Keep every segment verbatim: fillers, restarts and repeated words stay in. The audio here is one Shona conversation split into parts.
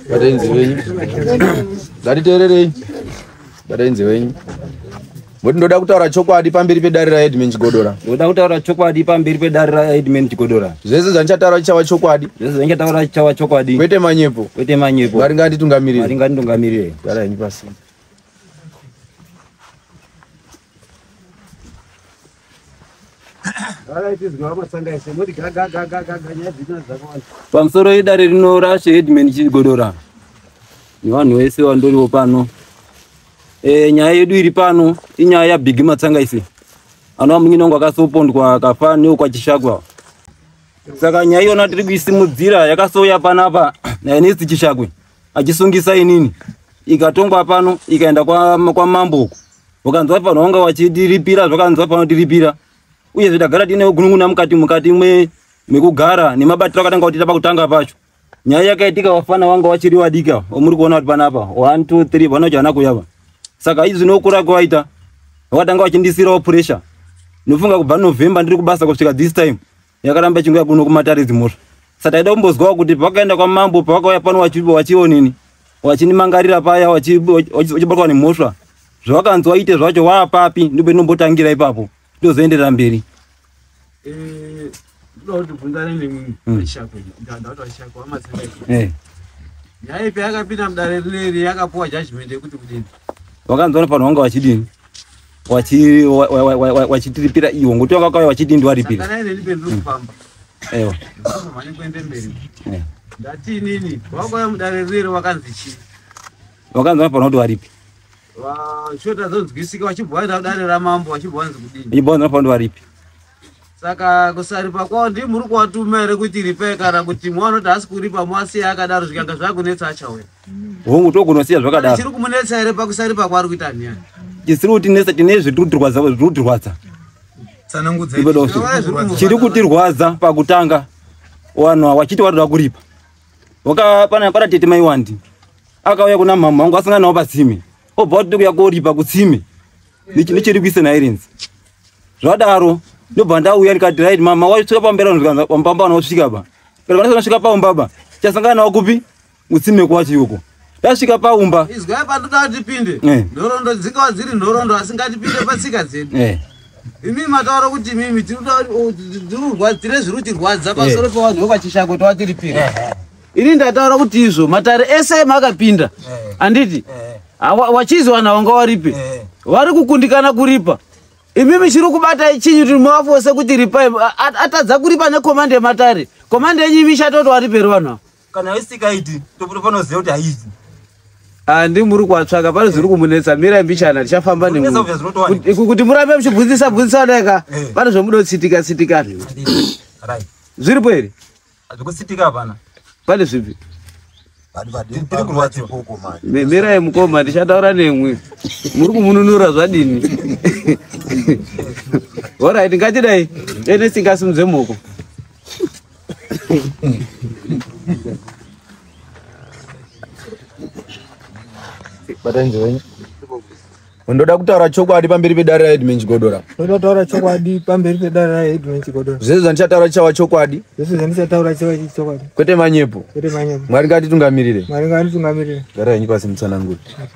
Badenzi wenyu. Ngatitererei. Badenzi wenyu. Muti ndoda kutaura chokwadi pamberi pedare ra Headman Chigodora. Ndoda kutaura chokwadi pamberi pedare ra Headman Chigodora. Zvese zvandichataura chichava chokwadi. Zvese zvandichataura chichava chokwadi. Kwete manyepo. Kwete manyepo. Mwari ngatitungamirire. Mwari ngatitungamirire. Gara henyu pasi. Pamusoro idare rinorasha Headman Chigodora. Ni vanhu vese vandoriwo pano. Eh nyaya yedu iri pano inyaya ya Big Matsangaisi. Ano munyinongo akasopondwa akafa neo kwa Chishagwa. Saka nyaya yona tiri kuisimudzira yakasoya panapa na nesi Chishagwe. Achisungisa inini. Ikatongwa pano ikaenda kwa kwa mambo. Wakanzwa pano wanga wachidiripira zvakanzwa pano diripira. Uye zvidagara tine ugununguna mukati mukati mwe mekugara nemabatiro akatanga kuti tapa kutanga pacho. Nyaya yakaitika wafana wanga wachiri wadika. Omuri kuona kuti panapa one two three vanoja ana kuyava. Saka izvi nokura kwaita wakatanga wachindisirawo pressure. Nofunga kubva November ndiri kubasa kusvika this time. Yakaramba chingu yabuno kumatari dzimura. Saka taida kumbozwawo kuti pakaenda kwa mambo pakauya pano wachipo wachionini. Wachinimangarira paya wachibatwa nemhosva. Zvakanzwa ite zvacho waapapi ndipo inombotangira ipapo. Ndozoenderera mberi. Eh ndoto bvunzane nemwe Chishagwe. Ndandauta Chishagwe Matsangaisi. Eh. Nyaya ipi yakapinda mudare rineri yakapuwa judgment yekuti kudini. Wakanzwa pano wanga wachidini. Wachi wachitiripira iwo ngoti wakakauya wachidini ndwaripira. Kana ine ndipe ndiri kufamba. Ewa. Mani kuende mberi. Eh. Ndati nini? Wakauya mudare rineri wakanzi chi? Wakanzwa pano kuti waripi. Wa shota zonzwisika wachibwana dare ramambo wachibwanzi kudini. Ibona pano waripi. Saka kusaripa kwao ndi muri kuwatuma ere kuti ripe kana kuti mwana kuti asikuripa mwasi akadaro zvikanga zvakunetsa achawe. Hongu tokunosiya zvakadaro. Chiri kumunetsa ere pakusaripa kwari kuita ni. Chisiri kuti nesa tine zvitutirwadza zvitutirwadza. Tsanangudza. Chiri kutirwadza pakutanga wanhu wachiti watoda kuripa. Waka pana para tete mai wandi. Akauya kuna mama wangu asanga nawo patsime. Obva kuti kuya koripa kutsime. Nichiri kuisena irins. Zvadaro ndobva ndauya ndikati right mama wasvika pambera ndikaanza pambamba unosvika ba. Kana unosvika paumba chasangana nawo kupi utsime kwacho yuko. Ndasvika paumba. Izwa pandoda tipinde. Nhorondo dzikawa dziri nhorondo asingatipinde patsika dzedu. Eh. Imi matauro kuti mimi tinoda dzirurwa dzire zvirutirwadza pasoro pavanhu vachishako twatiripira. Ini ndataura kuti izvo matare ese makapinda. Anditi? Wachizwa na wanga waripe. Vari kukundikana kuripa. Imimi chiri kubata ichinyu kuti mwafose kuti ripa atadza kuripa nekomande matare. Komande yenyu imishatoto waripe rwana. Kana isikaiti topuri panoziva kuti haizi. Andi muri kwatsvaka pari zviri kumunetsa mira mbichana tichafamba nemwe. Kuti murambe muchibvunzisa bvunzisa deka pane zvomudotsitika tsitika. Right. Zviripo ere? Zvikutsitika hapana. Pane zvipi? Vadi vadi tiri kurwadza koko manje. Mira yemukoma ndichataura nemwe. Muri kumununura zvadini? Alright ngatidai. Ene singasimudze moko. Badenzi wenyu. Ndoda kutaura chokwadi pamberi pedare ra Headman Chigodora. Ndoda kutaura chokwadi pamberi pedare ra Headman Chigodora. Zvese zvandichataura chichava chokwadi. Zvese zvandichataura chichava chokwadi. Kwete manyepo. Kwete manyepo. Mwari ngatitungamirire. Mwari ngatitungamirire. Gara henyu pasi mutsananguri.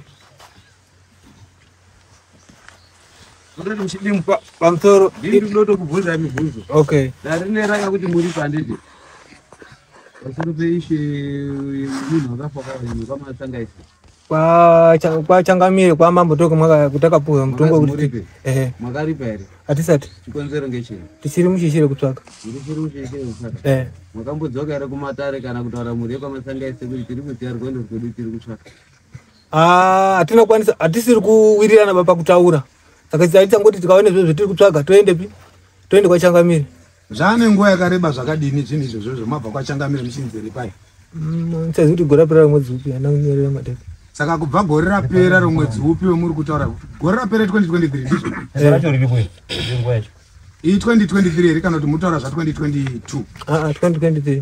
Ndiri muchidimpa pamusoro ndiri ndoto kubvunza mibvunzo. Okay. Ndarinera kuti muri panditi. Pasoro peishe munhu akafa kwa Matsangaisi. Kwa kwa changamire kwa mambo toko mwaka kutakapuwa mutongo kuti eh mwakaripa ere atisati chikonzero ngechini tichiri mushishire kutsvaka ndiri mushishire kutsvaka eh mwakambodzoka ere kumatare kana kutaura muri kwa Matsangaisi kuti tiri kuziya rwendo rwedu tiri kutsvaka ah atina kwanisa atisiri kuwirirana baba kutaura saka tisaita ngoti tikaone zvezvo tiri kutsvaka toende pi toende kwa changamire zvane nguva yakareba zvakadini zvinhu izvo zvozvo mabva kwa changamire muchinzeri pai mm tsazuti gora pera mwedzi upi ananyerera madeka. Saka kubva gore rapera romwedzi upi wemuri kutaura gore rapera twenty twenty-three ndizvo racho riri kuyi nguva yacho i twenty twenty-three iri kana kuti mutaura zva twenty twenty-two ah twenty twenty-three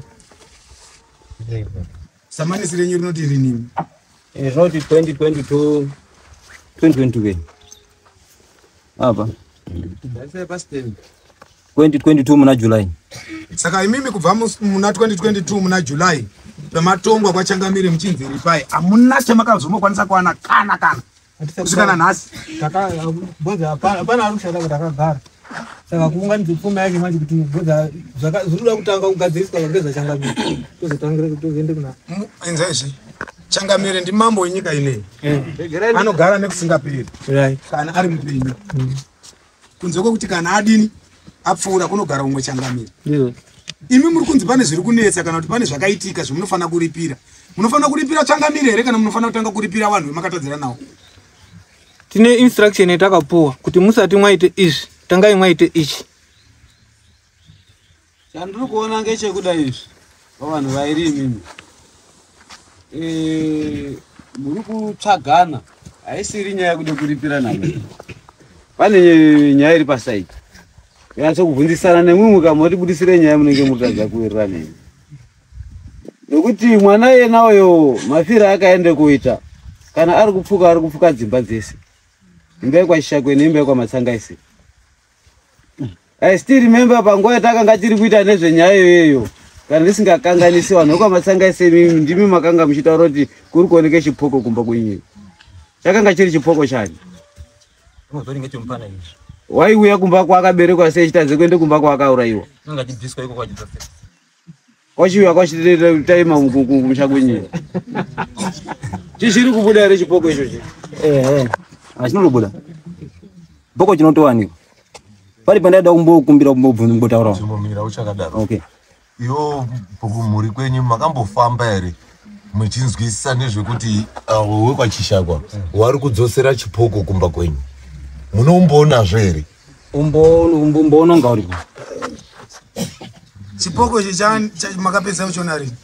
samanisire renyu rinoti rinini eh rinoti twenty twenty-two twenty twenty-two apa ndase pa stand twenty twenty-two muna July. Saka imimi kubva muna twenty twenty-two muna July pematongo kwachangamire muchinziri pai amuna chamakazomokwanisa kuwana kana kana kusvikana nhasi takabodza hapana ari kushanda kuti akagara saka kuunganidza pfuma yake manje kuti bodza zvirikuda kutanga kugadziriswa kageza changamire tozotangira kuti tozoende kuna enza izvi changamire ndimambo wenyika ineyi anogara nekusingaperi kana ari mupenyu kunze kwekuti kana adini apfuura kunogara umwe changamire. Imi muri kunzi pane zviri kunetsa kana kuti pane zvakaitika zvamunofana kuripira. Munofana kuripira changamire here kana munofana kutanga kuripira vanhu vemakatadzira nawo? Tine instruction yatakapuwa kuti musati mwaite izvi tangai mwaite ichi. Chandiri kuona ngechekuda izvi vanhu vairi imimi eh muri kutsvagana haisiri nyaya yekuda kuripira namo. Pane nyaya iri pasaidi. Yanso kuvundisana nemumwe kamoti budisire nyaya munenge mutadza kuwirira nemi. Nokuti mwana yena uyo mafira akaende kuita kana ari kupfuka ari kupfuka dzimba dzese. Imba kwashakwe nemba kwamatsangaisi. I still remember panguva yatakanga tiri kuita nezvenyaya iyoyo. Kana ndisingakanganisi vanhu kwamatsangaisi mimi ndimi makanga muchitaura kuti kuri kuoneke chipoko kumba kwenyu. Chakanga chiri chipoko chani? Unozori ngechompana izvi. Waiuya kumba kwakaberekwa sei chitadze kuende kumba kwakaurayiwa. Nanga chibviswa iko kwachidza sei. Kwachiuya kwachitira taima mumushakunyi. Chichiri kubuda ere chipoko icho chi? Eh eh. Achinobuda. Boko chinotowanikwa. Pari pandaida kumbokumbira kumbobvunza kumbotaura. Chimbomira uchakadaro. Okay. Iyo boko muri kwenyu makambofamba ere muchinzwisisa nezvekuti wewe kwachishakwa wari kudzosera chipoko kumba kwenyu. Munomboona zvere? Umboona umboona ngauri. Chipoko ichi chani makapedza uchona rini?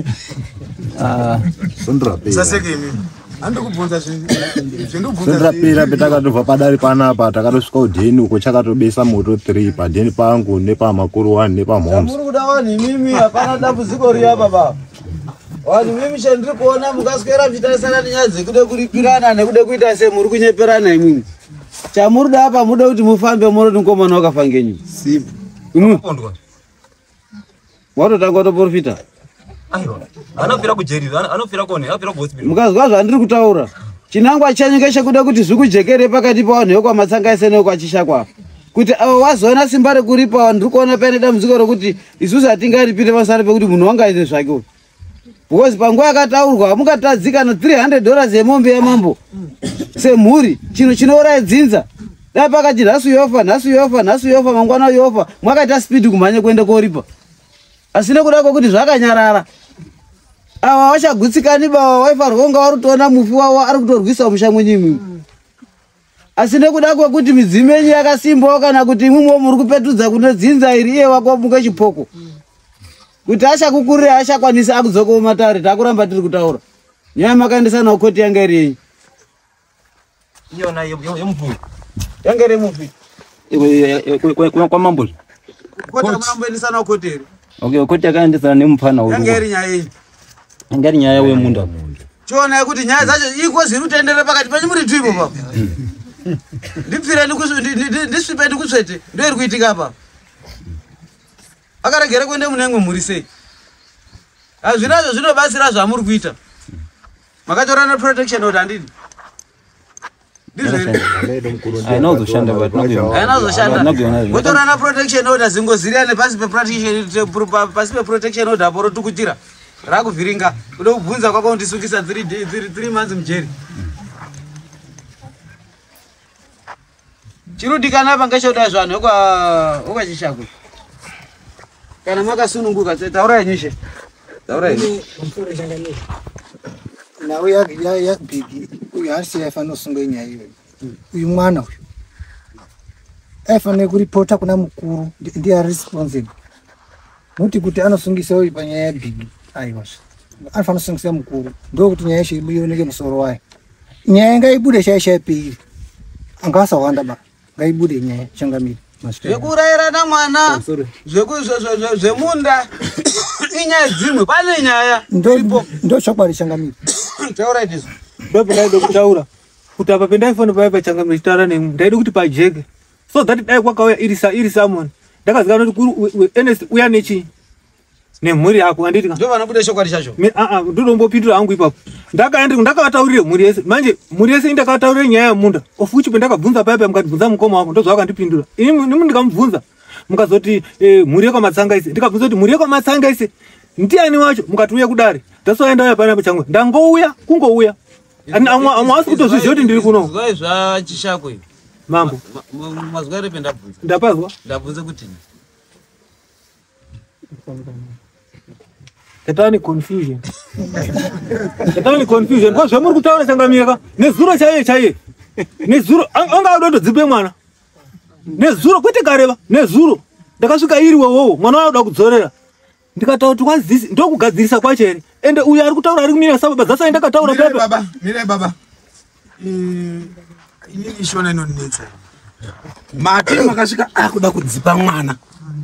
Ah, Sundrapera. Saseke imimi. Andikubvunza zvindobvunza. Sundrapera petakatobva padare panapa takatosvika udheni uko chakatobesa moto three padheni pangu nepamakuru one nepamhomzi. Muri kuda vanhu imimi hapana dambudziko riya baba. Vanhu mimi chandiri kuona mukaswera mchitarisana nenyaya dzekude kuripirana nekude kuita sei muri kunyeperana imimi. Chamurida apa muda kuti mufambe munoti mukomana wakafa ngenyu. Simu. Unopondwa. Watotanga kutoprofita. Aiwa. Anofira kujerira, anofira kone, anofira kuhospital. Mukazwa zvandiri kutaura. Chinangwa chanyu ngechekuda kuti zvikujekere pakati pavanhu vekwamatsangaise nekwachishakwa. Kuti avo wazoona simba rekuripa vanhu ndiri kuona paine dambudziko rokuti isusu hatingaripire pasare pekuti munhu wangaite zvake. Because panguva yakataurwa mukatadzikana three hundred dollars yemombe yamambo. Semhuri chino chinouraya dzinza. Dai pakati nhasi yofa nhasi yofa nhasi yofa mangwana yofa mwakaita speed kumhanya kuende koripa. Asi nekuda kwokuti zvakanyarara. Ava vachagutsikani bava waifarwa kunga vari kutoona mufi wavo ari kutorwisa musha mwenyu. Asi nekuda kwokuti midzimu yenyu yakasimbawo kana kuti imwimwo muri kupetudza kune dzinza iri iye wako muke chipoko. Kuti achakukurira achakwanisa akudzoka mumatare takuramba tiri kutaura. Nyaya makaendesa nawo koti yanga iri yenyu. Iyona yemufungo. Yanga iri mufi. Iwe kwa mambo. Koti munamboendesa nawo koti iri. Okay, koti yakaendesana nemupana uyu. Yanga iri nyaya yenyu. Yanga iri nyaya wemunda. Chiona kuti nyaya dzacho iko zviri kutendera pakati penyu muri twipo baba. Ndipfira ndisvipe ndikusvete ndo iri kuitika apa. Akaregera kuende munemwe muri sei. Azvinazvo zvinobatsira zvamuri kuita. Makatorana protection order handidi. Ndizvo. Ainozoshanda but nogyo. Ainozoshanda. Motorana protection order zingoziriyane pasi pe protection pasi pe protection order poro tukutira. Rakuvhiringa kudo kubvunza kwako kundisukisa three days three months mujeri. Chirudikana apa ngechoda zvanhu kwa ukachishakwe. Kana makasununguka taura nyishe. Taura ini. Nawe ya ya ya bigi uyu asi yafano sunga nyaya iyo. Uyu mwana uyu. Afane kuripota kuna mukuru ndiye responsible. Muti kuti anosungisa uyu panyaya ya bigi. Aiwa. Afano sungisa mukuru. Ndo kuti nyaya shi ioneke musoro wayo. Nyaya ngaibude shaisha pili. Angasa wanda ba. Ngaibude nyaya changamiri. Zvekurayirana mwana zvemunda inyaya dzimwe pane nyaya ndo chokwadi changamiri. Taura izvo ndo ndaida kutaura kuti apa pendaifana paya pachangamiri taura nemu ndaida kuti pajeke so that dai kwakauya iri sa iri someone ndakazikana kuti Ernest uya nechi nemhuri yako anditi ka ndo vanobuda chokwadi chacho a a ndombopindura hangu ipapo ndakaenda ndakavataurire mhuri yese manje mhuri yese ndakavataurire nyaya yemunda ofuchi pendakabvunza paya paya mukatibvunza mukoma wako ndozvakandipindura ini ndikamubvunza mukazoti mhuri yekwamatsanga ndikabvunza kuti mhuri yekwamatsanga ndiani wacho mukati uya kudare ndasoenda uya pana pachangwe ndangouya kungouya amwe asi kutozviziva kuti ndiri kuno zvai zvachishakwe mambo mazwa ere pendabvunza ndapazwa ndabvunze kuti Katani confusion. Katani confusion. Kwa zvamuri kutaura changamira nezuro chaiye chaiye. Nezuro anga adodo dzipe mwana. Nezuro kwete kareva nezuro. Ndakasvika iri wowo mwana wauda kudzorera. Ndikataura kuti kwazisi ndokugadzirisa kwacho ere. Ende uyu ari kutaura ari kumira sababa dzasa ndakataura pepe. Baba, mire baba. Mm, ini shona inonetsa. Mati makasvika akuda kudzipa mwana.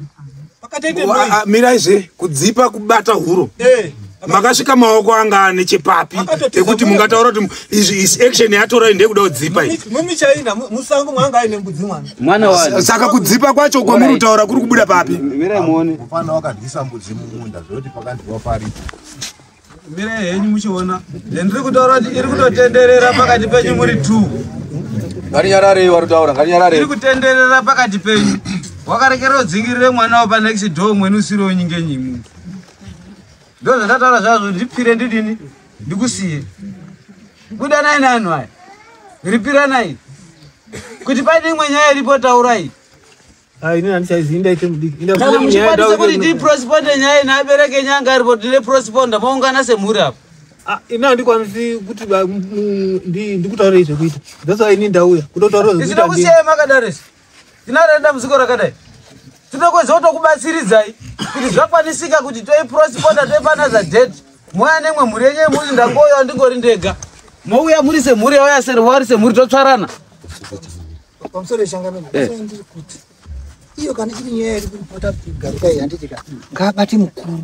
Mira izve kudzipa kubata huro makasvika maoko anga ane chepapi ekuti mungataura kuti izvi action yatora inde kuda kudzipa iyi mumichaina musango mwanga aine mbudzi mwana mwana wani saka kudzipa kwacho kwamuri kutaura kuri kubuda papi mira muone mufana wakadyisa mbudzi mumunda zvoti pakandiwa pari mira henyu muchiona ndiri kutaura kuti iri kutotenderera pakati penyu muri two ngarinyarare warutaura ngarinyarare iri kutenderera pakati penyu wakarekera udzingirire mwana wa next door mwenu usiri wenyinge nyimu ndo zvandataura zvazvo ndipfire ndidini ndikusiye budanai nanu aya ripiranai kuti pane imwe nyaya iripo taurai ini handichaizivi ndaite mudiki kana muchikwanisa kuti ndiprosiponde nyaya inabereke nyanga iripo ndine prosiponda maungana semhuri apo ina handikwanisi kuti ndikutaurei zvekuita that's why ini ndauya kutotaura isina kusiyai makadaresi tinarenda dambudziko rakadai tinokweza kutokubatsiridzai kuti zvakwanisika kuti toiprosiponda toipanaza date mouya nemwe mhuri yenye muri ndangoya ndingori ndega mouya muri semhuri yauya vari semhuri totsvarana pamusoro yeshangamira ndiri kuti iyo kana iri nyaya iri kuripota garukai handitika ngabati mukuru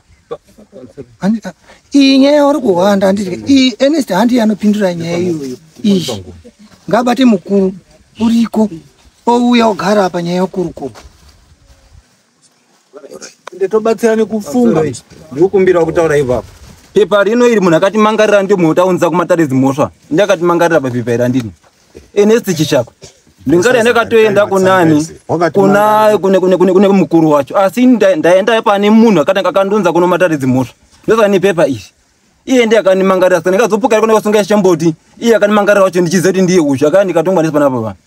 iyi nyaya yauri kuhwanda handitika iyi Ernest handi anopindura nyaya iyoyo iyi ngabati mukuru uriko ouya ogara apa nyaya yokurukuru ndetobatsirane kufunga ndikukumbira kutaura ipapo pepa rino iri munhu akatimangarira ndio munotaunza kumataridzi mhosva ndakatimangarira papepa iri andini Ernest Chishako ndingari ndakatoenda kunani kuna kune kune kune kune mukuru wacho asi ndaenda pane munhu akatanga kandunza kuno mataridzi mhosva ndosani pepa iri iye ndiye akanimangarira saka ndikazopuka kuna kusunga chamboti iye akanimangarira wacho ndichizoti ndiye ucho akani katongwa nesipana papa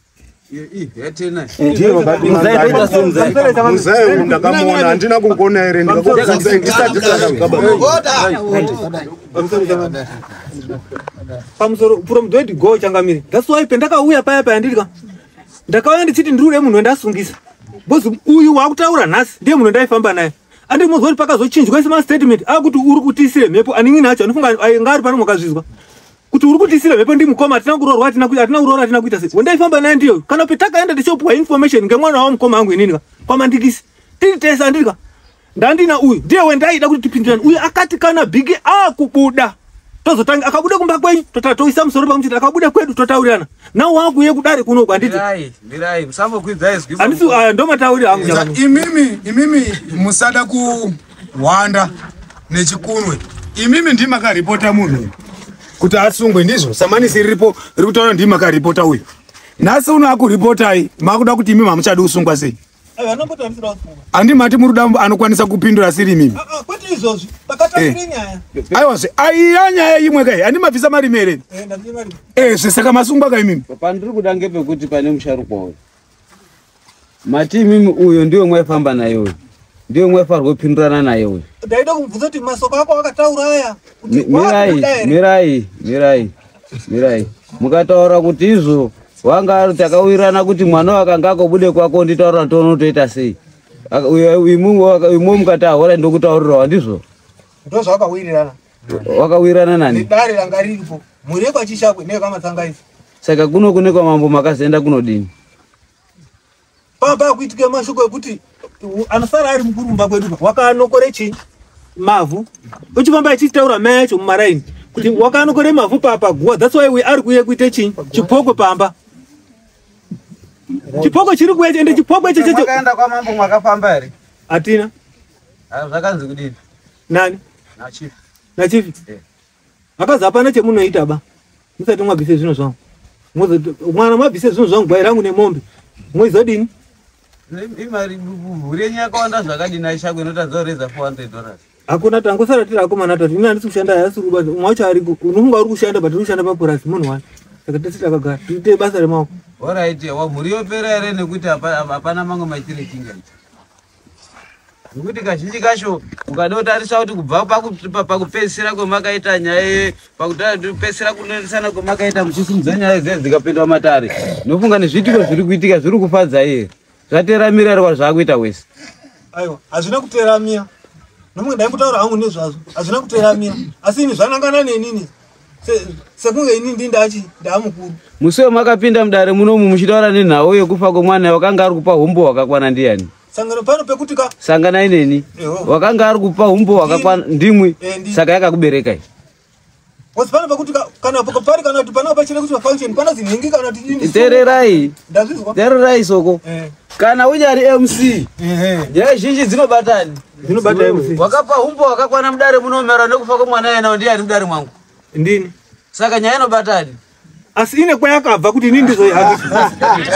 muzai ndakamuona handina kugona ere pamusoro from don't go changamire that's why pendakauya paya paya ndika ndakauya ndichiti ndiri munhu wandasungisa bozi uyu wakutaura nhasi ndiye munhu ndaifamba naye andi muzoti pakazochinjwa isema statement akuti uri kutisire mhepo aningini acho anofunga ngari pano mwakazvizwa kuti uri kutisira mhepo ndi mukoma atina kurorwa atina kuita atina kurorwa atina kuita sei wandaifamba naye ndiyo kana petakaenda ndichopuwa information ngemwana wa mukoma wangu inini kwamandikisi tiri tesa ndika ndandina uyu ndiye wendaida kuti tipindirane uyu akati kana bigi akubuda tozotanga akabuda kumba kwenyu totatoisa musoro pamuchiti akabuda kwedu totaurirana nawo wakuye kudare kuno kwanditi mirai mirai musambokwidza izwi andisi ndo matauri angu imimi imimi musada kuhwanda nechikunwe imimi ndimakaripota munhu kuti asungwe ndizvo samanisi riripo riri kutaura ndimi makaripota uyu nhasi uno akuripotai makuda kuti imi mamuchadi kusungwa sei handi mati muri kuda anokwanisa kupindura siri imimi aiwazve aiya nyaya imwe kai handi mabvisa mari mere ezve saka masungwa ka imimi pandiri kuda ngepekuti pane musharukwa uyu mati imimi uyo ndiwe mwaifamba naye uyu ndiwe mwaifarwa kupindurana naye uyu ndaida kubvunza kuti masoko ako akataura aya mirai mirai mirai mirai mukataura kuti izvo wanga takawirana kuti mwana wakanga akobude kwako nditaura tonotoita sei imwe mukati ahora ndokutaurirawa ndizvo ndo zvakawirirana wakawirana nani dare ranga riripo mhuri yekwachishakwe neyekamatsangaizi saka kuno kune kwamambo makazoenda kunodini papa kuitike mashoko ekuti anosara ari mukurumba kwedu wakanokore chi mavhu uchifamba achitaura mai yacho mumaraini kuti wakanokore mavhu papa guwa that's why we ari kuye kuite chi chipoko pamba Chipoko chiri kueche ende chipoko ichi cheche. Mwakaenda kwa mambo mwakafamba ere? Atina. Ah, zvakanzi kudini? Nani? Na chief. Na chief. Eh. Akaza hapana chemunoita ba. Musati mwabvise zvino zvangu. Muzo mwana mwabvise zvino zvangu bwai rangu nemombe. Mwezodini? Imari burenye yakawanda zvakadini aisha kwenota zoreza four hundred dollars. Hakuna tangu sara tira akomana tatu. Ina ndisi kushanda yasi ruba. Mwacho ari ununga uri kushanda but uri kushanda pa purasi munhu wani. Saka tesita kagara. Tite basa remao. Alright, wa muriyo pera ere nekuti hapana mango machire chinga. Nekuti kazhinji kasho ukadotarisa kuti kubva pakupedzisira kwemakaita nyaya pakupedzisira kunorisana kwemakaita muchisimudza nyaya dzedzi dzikapindwa matare. Nofunga nezvitiko zviri kuitika zviri kufadza iye. Zvatera mirarwa zvakuita wese. Aiwa, hazvina kuteramia. Nomwe dai mutaura hangu nezvazvo. Hazvina kuteramia. Asi ini zvanangana nenini. Sekunge ini ndindachi ndamukuru. Musiwe makapinda mudare munomu muchitaura nenhau yekufa kwemwana wakanga ari kupa humbo wakakwana ndiani? Sangano pano pekuti ka sangana ineni wakanga ari kupa humbo wakakwana ndimwe saka yakakuberekai. Wasi pano pekuti kana pari kana kuti pana pachire kuti function pana zinhingi kana kuti ndini. Tererai. Ndazvizwa. Tererai soko. Kana unyari M C. Nyaya zhinji dzinobatani. Dzinobata M C. Wakapa humbo wakakwana mudare munomera nekufa kwemwana yena ndiani mudare mwangu. Ndini. Saka nyaya inobatani. Asi ine kwayakabva kuti ini ndizoihambisa.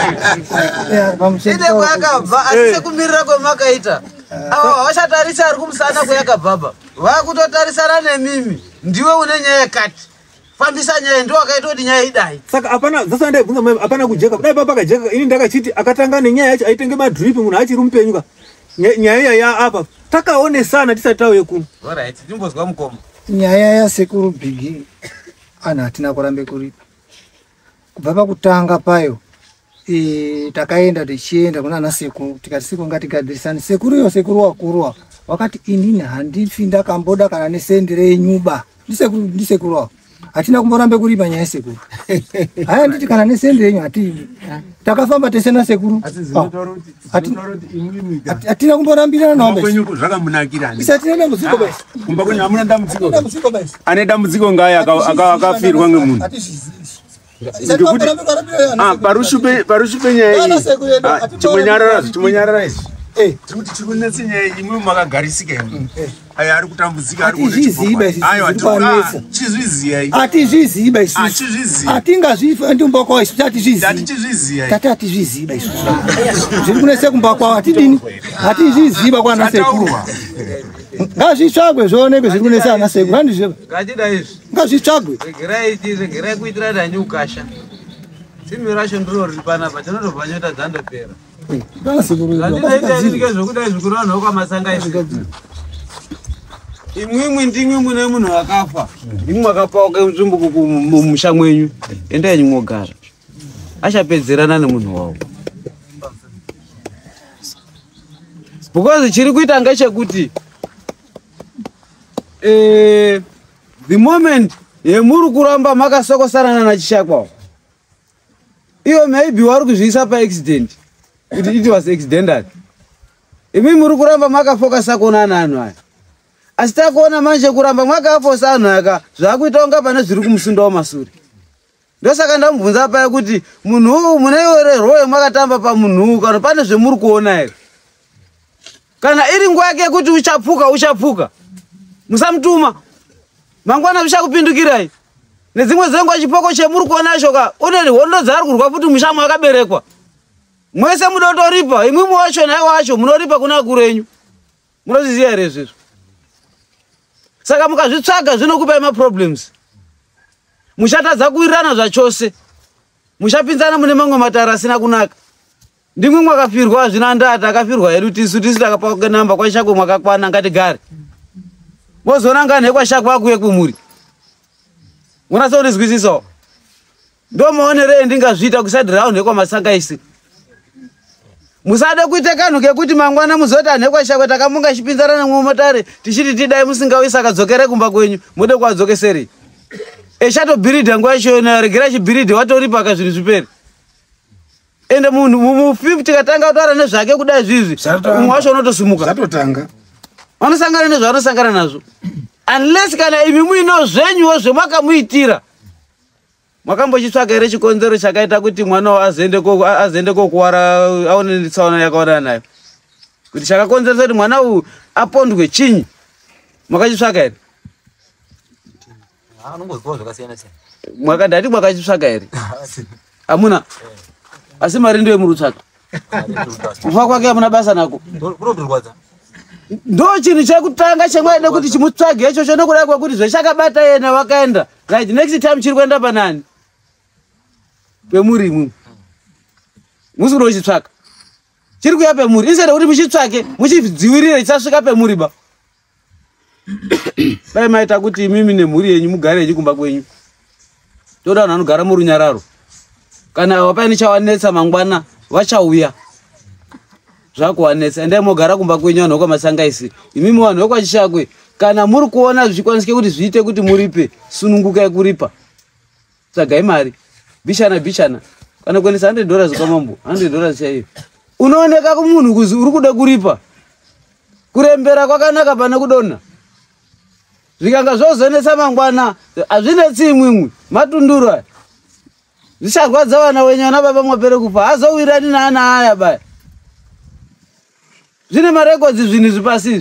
Ine kwayakabva asi sekumirira kwemakaita. Ava vashatarisa ari kumusana kwayakabva. Vakutotarisana nemimi. Ndiwe une nyaya kati. Fambisa nyaya ndo akaita kuti nyaya idai. Saka apana zasa ndaibvunza apana kujeka. Dai papa kajeka ini ndakachiti akatanga nenyaya yacho aitenge madrip munhu achiri mupenyuka. Nyaya ya apa takaonesana tisati tauye kuno. Alright, timbozwa mukoma. Nyaya ya sekuru bigi ana hatina kurambe kuripa. Kubva pakutanga payo e takaenda tichienda kuna ana sekuru tikati sekuru ngatigadzirisane. Sekuru yo sekuru wakuru wakati inini handifi ndakamboda kana nesendere yenyuba. Ndisekuru ndisekuru hatina kumborambe kuripa nyaya sekuru. Haya nditi kana nesendere yenyu hati takafamba tesena sekuru. Hatina kumborambirana naombe. Kwenyu zvakamunakira. Isati nenda muziko basi. Kumba kwenyu hamuna dambudziko. Muziko basi. Ane dambudziko ngaya akafirwa ngemunhu. Ah, parushupe parushupe nyaya. Chimonyarara chimonyarara izvi. Eh, tikuti chikunetse nyaya imwe makagarisika imwe. Aya ari kutambudzika ari kuona chipo. Aiwa, chizviziya. Atizviziba isusu. Achizviziya. Atingazvifa ndimbokwa isusu atizviziya. Atizviziya. Tata atizviziba isusu. Zviri kunese kumbakwa atidini? Atizviziba kwana sekuru. Ngazvitsvagwe zvionekwe zviri kunese ana sekuru. Handizvo. Ngachida izvi. Ngazvitsvagwe. Regerai iti regerai kuitira danyu ukasha. Simirasho ndiro riri panapa tinotobva nyota dzandopera. Kana sekuru. Zvatinoita izvi zvokuda izvi kuri vanhu vokwamasanga izvi. Imwimwi ndimwe mune munhu wakafa. Imwe wakapauka nzvimbo mumusha mwenyu. Endai nyimogara. Achapedzerana nemunhu wawo. Because chiri kuita ngechekuti eh the moment yemuri kuramba makasokosana na chishakwa. Iyo maybe wari kuzvisa pa accident. It, it was accidental. Imi muri kuramba makafocus kuona nanhu aya. Asita kuona manje kuramba mwakafosa anhu aka zvakuita unga pane zviri kumusinda wamasuri. Ndosaka ndamubvunza paya kuti munhu mune role mwakatamba pa munhu kana pane zvemuri kuona ere. Kana iri nguwa yake kuti uchapuka uchapuka. Musamtuma. Mangwana zvichakupindukirai. Nedzimwe zengo chipoko chemuri kuona shoka unene hondo dzari kurwa futi mushamu akaberekwa. Mwese mudotoripa imwe mwacho naye wacho munoripa kuna kurenyu. Munozviziya ere izvo? Saka mukazvitsvaga zvinokupa ma problems. Mushatadza kuwirirana zvachose. Mushapinzana mune mamwe matara asina kunaka. Ndimwe mwakafirwa zvina ndata akafirwa hedu tisu tisu takapauka namba kwa shako mwakakwana ngatigare. Mozona ngane kwa shako akuye kumuri. Munasauri zvikwiziso. Ndo maonere endingazviita kuside round ekwa masanga isi. Musade kuite kanhu kekuti mangwana muzota nhekwa shako takamunga chipinzana namwe motare tichiti tidai musingawisa kadzokere kumba kwenyu mode kwadzokeseri. Eshato birida ngwa shona regera chibiridi watoripa ka zvinhu zviperi. Ende munhu mu fifty katanga kutaura nezvake kudai zvizvi. Umwe wacho unotosumuka. Zatotanga. Vanosangana nezvanosangana nazvo. Unless kana imi muino zvenyuwo zvemakamuitira. Mwakambochitsvaga ere chikonzero chakaita kuti mwana azende ko azende kokuwara aone tsaona yakaona nayo? Kuti chakakonzeresa kuti mwana uyu apondwe chinyi? Mwakachitsvaga ere? Anongozwa zvakasiyana siyana. Mwakadati mwakachitsvaga ere? Amuna. Asi mari ndiwe murutsvaga. Kufa kwake amuna basa nako. Kurotorwadza. Ndo chinhu chekutanga chemwaide kuti chimutsvage icho chonokuda kwekuti zvechakabata yena wakaenda. Right, next time chiri kuenda panani? Pemuri imwe. Musiri kuchitsvaga. Chiri kuya pemuri. Isere kuti muchitsvage, muchidzivirire chisasvika pemuri ba. Dai maita kuti imimi nemhuri yenyu mugare yechikumba kwenyu. Toda vanhu vanogara murunyararo. Kana wapaini chawanetsa mangwana vachauya. Zvakuwanetsa endai mogara kumba kwenyu vanhu vokwaMasangaisi. Imimi vanhu vokwachishakwe kana muri kuona zvichikwanisike kuti zviite kuti muripe sununguka yekuripa. Tsagai mari. Bishana bishana. Kana kuendesa one hundred dollars kwamambo, one hundred dollars chaiyo. Unooneka kumunhu kuzi uri kuda kuripa. Kurembera kwakanaka pana kudonha. Zvikanga zvozonetsa mangwana hazvinetsi imwimwi matundura. Zvicharwadza vana wenyu vana baba mwapere kufa. Hazowirani naana aya baya. Zvine marekodzi zvinhu zvipasi.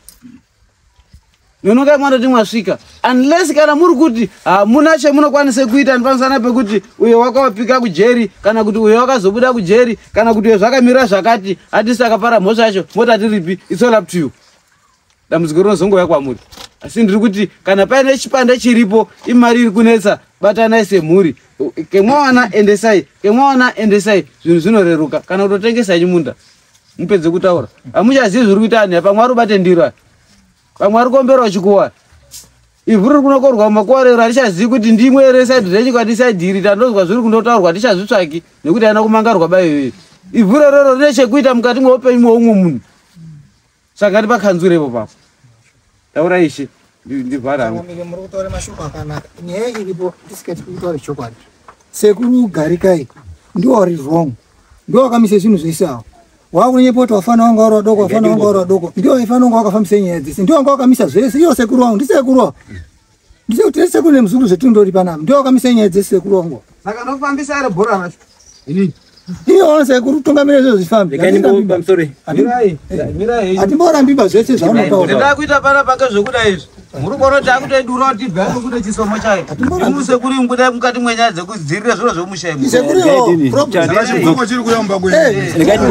Nonoka mwana timwasvika. Unless kana muri kuti hamuna chemunokwanise kuita ndipamusana pekuti uyo wakawapika kujeri kana kuti uyo wakazobuda kujeri kana kuti uyo zvakamira zvakati hatisi akapara mhosva yacho mota tiripi. It's all up to you. Dambudziko rinozongouya kwamuri. Asi ndiri kuti kana paine chipande chiripo imari iri kunetsa batanai semhuri. Kemwawana endesai, kemwawana endesai zvinhu zvinoreruka. Kana kutotengesai munda mupedze kutaura. Hamuchazivi zviri kuita anhu pamwe ari kubate ndiro. Pamwe ari kuombera chikuwa. Ivhu riri kunokorwa mumakuwarero hatichazivi kuti ndimwe ere saidhi rechi kwati saidhi iri tandozwa zviri kundotaurwa hatichazvitsvaki nekuti haina kumangarwa bayo. Ivhu rororo rine chekuita mukati mweupenyu mweumwe munhu. Saka ngatipakanzurepo papo. Taura ishe ndivhara hangu. Muri kutaura mashoko akanaka. Nyaya iripo tisikati kutaura chokwadi. Sekuru Garikai ndiwo ari wrong. Ndiwo akamise zvinhu zvese awo. Wakunyepoti wafana wanga vari vadoko wafana wanga vari vadoko. Ndiwo aifana wanga wakafambisa nyaya dzese. Ndiwo wanga wakamisa zvese. Iyo sekuru wangu ndisekuru wangu. Ndise kuti sekuru nemuzukuru zvetindori panapa. Ndiwo wakamisa nyaya dzese sekuru wangu. Saka ndofambisa ere bhora racho. Inini. Iyo sekuru tungamire zvo zvifambi. Lekani I'm sorry. Mirai. Mirai. Hatimborambiba zvese zvaunotaura. Ndakuita pana pake zvokuda izvi. Muri kuona kuti akutoidura kuti ibva kuda chisomo chayo. Imuse kuri mbuda mukati mwenyaya dzekudzivirira zviro zvomushaimo. Sekuru Chakachibvungo chiri kuyamba kwenyu. Lekani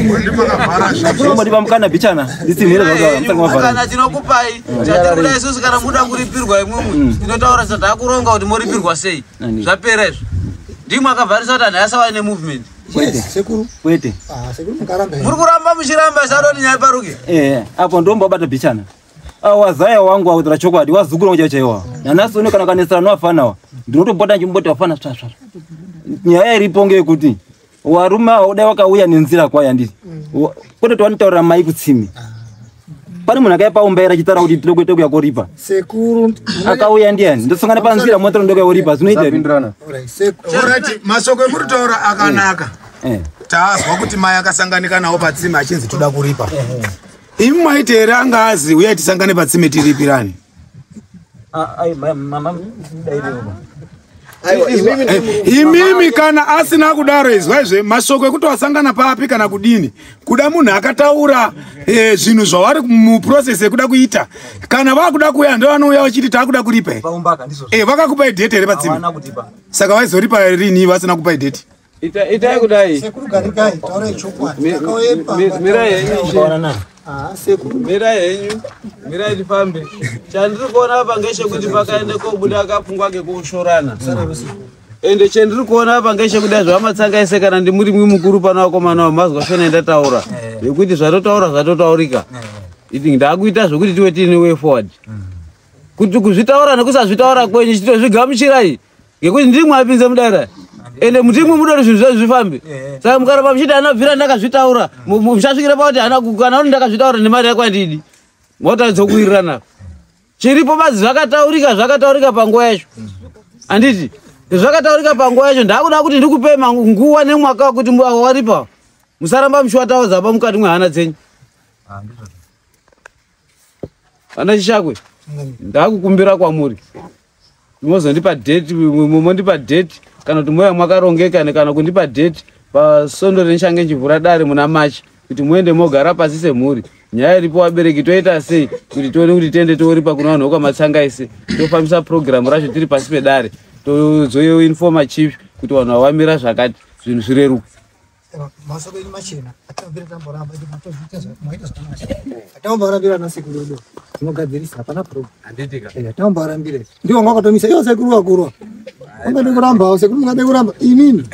ngozoke. Ngomba ndipamukana bichana. Ndisimira zvakava mutanga mavhara. Kana tinokupai. Tatikuda isusu kana muda kuripirwa imwimwe. Tinotaura kuti takuronga kuti muripirwa sei. Zvapera izvo. Ndimwe akavharisa kuti anhu asawa nemovement. Kwete sekuru. Kwete. Ah sekuru mukaramba. Muri kuramba muchiramba sadoni nyaya paruke. Eh, apo ndomba bata bichana. Awazaya wangu awudra chokwadi wazukuru ngoja chaiwa. Nanasi uno kana kanisa nofanawa. Ndinotobota nchimboti wafana swa swa. Nyaya iripo ngekuti waruma udai wakauya nenzira kwaya nditi. Kote twanitaura mai kutsimi. Pani munhu akaipaumbaira chitara kuti tiri kuita kuya koripa. Sekuru akauya ndiani ndosangana panzira motoro ndokuya koripa zvinoita pindrana. Alright, masoko emuri taura akanaka. Eh. Taazwa kuti mai akasanganika nawo patsime achinzi toda kuripa. Imi maite here anga azi uya tisangane patsime tiripirani. Ai mama dairewa. Imimi kana asina kudaro izwaizve masoko ekuti wasangana papi kana kudini kuda munhu akataura eh, zvinhu zvavari muprocess yekuda kuita kana vakuda kuya ndo vanouya vachiti takuda kuripa eh, vakakupai date here patsime saka vaizoripa rini vasina kupai date. Itai kudai. sekuru Garikai taura chokwadi. Mira yenyu. Ah sekuru. Mira yenyu. Mira ifambe. Chandiri kuona apa ngechekuti pakaende kobuda akapfungwa ngekushorana. Ende chandiri kuona apa ngechekuti zvamaTsangaise kana ndimuri mwi mukuru pana wakomana wamazwa shona ndataura. Yekuti zvatotaura zvatotaurika. Iti ndakuita zvokuti tiwe tine way forward. Kuti kuzvitaura nekusazvitaura kwenyu chitozvigamuchirai. Ngekuti ndimwe apinze mudara. Ende mutimwe mudori zvinhu zvifambe. Saka mukaramba muchiti anabvira ndakazvitaura, muchasvikira pakuti ana kana uri ndakazvitaura nemari yako andidi. Mota dzokuwirirana. Chiripo badzi zvakataurika zvakataurika panguva yacho. Anditi zvakataurika panguva yacho ndakuda kuti ndikupe nguva nemwaka wekuti waripa. Musaramba muchiwataura zapa mukati mwehana dzenyu. Ana chishakwe. Ndakukumbira kwamuri. mozondipa date mondipa date kana kuti moya mwakarongeka kana kundipa date pasondo renchange nchivhura dare muna March kuti muende mogara pasi semhuri. Nyaya iripo wabereki toita sei kuti tione kuti tiende toripa kuna vanhu vokwamatsangaise tofambisa program racho tiri pasi pedare tozoinforma chief kuti vanhu vawamira zvakati zvinhu zvireruka. Masoko ini machena atambira tamboramba kuti matozvita zvaita zvakanaka atamborambira nasekurudo tinogadzirisa hapana problem handitika eh atamborambira ndiwo ngakatomisa iyo sekuru wakuru ungade kuramba sekuru ungade kuramba inini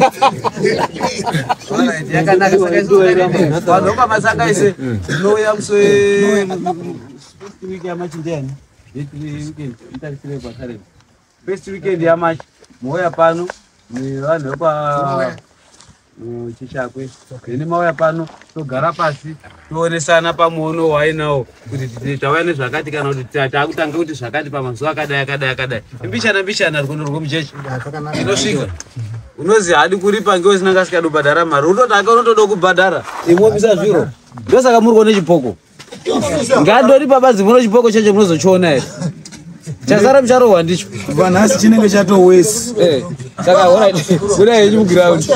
yakanaka saka izoeramba vanhu vokwamatsangaise noya musoe wiki yamachindiani weekend itarisire kwasare first weekend yamachi moya pano ni vanhu vokwa Chishakwe ine mauya pano togara pasi toonesana pamuono wainawo kuti tauya nezvakati kana kuti taakutanga kuti zvakati pamazuva akadai akadai akadai mbishana mbishana rikondo rwomuchechi inosvika unozi hadi kuripa ngeusina ngasikadi kubhadhara mari unototaka unotoda kubhadhara imomisa zviro ndosaka muri kuone chipoko ngandori pabazi muno chipoko chacho munozochiona here chasara mucharohwa ndicho vanhasi chinenge chatowesi eh saka alright kuda yenyu muground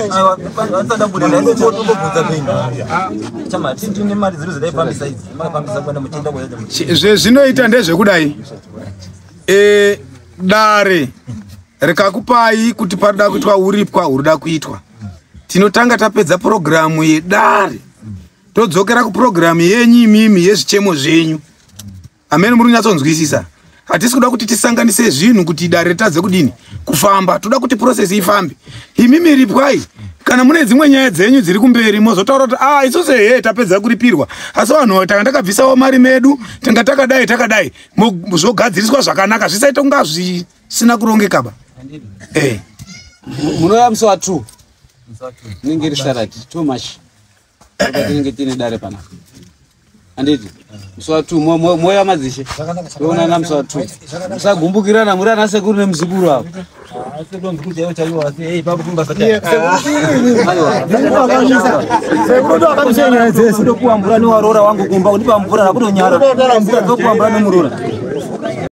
zvezvinoita ndezvekudai e dare rikakupai kuti parida kuitwa uripwa urida kuitwa tinotanga tapedza programu yedare todzokera kuprogramu yenyu imimi yezvichemo zvenyu amene muri kunyatsonzwisisa. Hatisi kuda kuti tisanganise zvinhu kuti dare tadze kudini kufamba toda kuti process ifambe imimi ripwai kana mune dzimwe nyaya dzenyu dziri kumberi mozotaura kuti ah isose he tapedza kuripirwa asi vanhu tanga takabvisawo mari medu tanga takadai takadai mozogadziriswa zvakanaka zvisaita kunga zvisina kurongeka ba eh munoya musi wa two ninge risarati too much tinenge tine dare pana anditi musi wa two moya madzishe toona na musi wa two musagumbukirana muri ana sekuru nemuzukuru avo sekurudo akamsenya dzese ndokuambura newarora wangu kumba undipa mvura nakutonyara ndokuambura nemurora